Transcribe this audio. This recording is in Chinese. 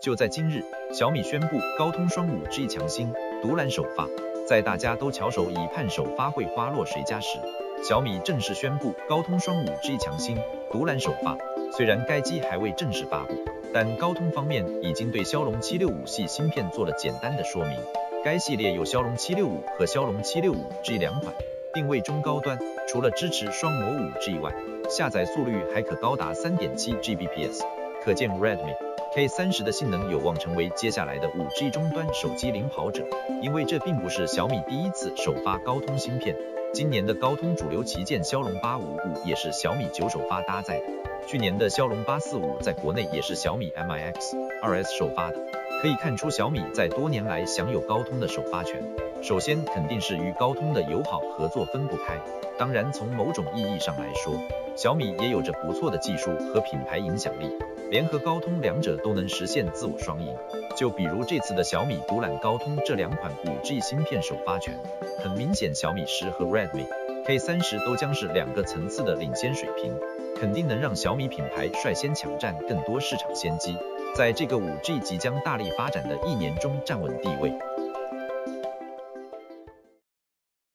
就在今日，小米宣布高通双 5G 强星独揽首发。在大家都翘首以盼首发会花落谁家时，小米正式宣布高通双 5G 强星独揽首发。虽然该机还未正式发布，但高通方面已经对骁龙765系芯片做了简单的说明。该系列有骁龙765和骁龙765G 两款，定位中高端，除了支持双模 5G 外，下载速率还可高达 3.7Gbps， 可见 Redmi K30 的性能有望成为接下来的 5G 终端手机领跑者。因为这并不是小米第一次首发高通芯片，今年的高通主流旗舰骁龙855也是小米9首发搭载的，去年的骁龙845在国内也是小米 MIX2S 首发的。可以看出小米在多年来享有高通的首发权，首先肯定是与高通的友好合作分不开。当然从某种意义上来说，小米也有着不错的技术和品牌影响力，联合高通两者都能实现自我双赢。就比如这次的小米独揽高通这两款 5G 芯片首发权，很明显小米10和 Redmi K30 都将是两个层次的领先水平，肯定能让小米品牌率先抢占更多市场先机，在这个 5G 即将大力发展的一年中站稳地位。